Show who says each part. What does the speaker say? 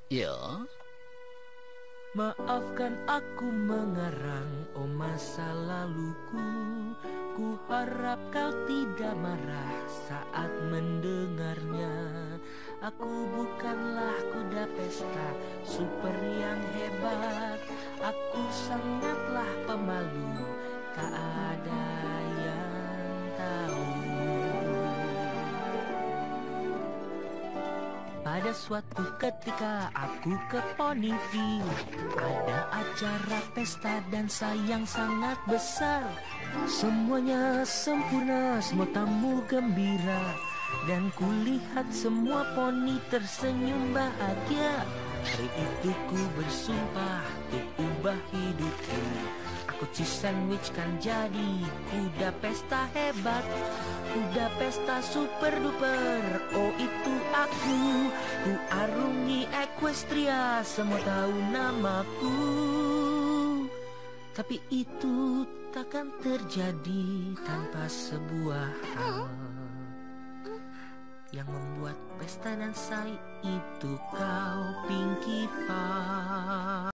Speaker 1: Ya,
Speaker 2: Maafkan aku mengarang, oh masa laluku. Ku harap kau tidak marah saat mendengarnya. Aku bukanlah kuda pesta super yang hebat. Aku sangatlah pemalu, tak ada yang tahu. Pada suatu ketika aku ke Ponyville, ada acara pesta dansa yang sangat besar. Semuanya sempurna, semua tamu gembira, dan kulihat semua poni tersenyum bahagia. Hari itu ku bersumpah untuk ubah hidupku. Aku sandwichkan jadi kuda pesta hebat, kuda pesta super duper. Oh itu aku, ku arungi Equestria, semua tahu namaku. Tapi itu takkan terjadi tanpa sebuah hal yang membuat pesta dansa itu kau, Pinkie Pie.